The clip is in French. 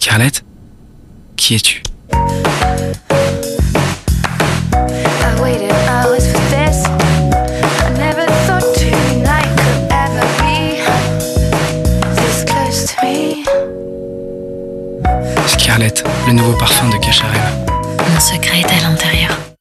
Scarlett, qui es-tu? I waited hours for this. I never thought tonight could ever be this close to me. Scarlett, le nouveau parfum de Cacharel. Mon secret est à l'intérieur.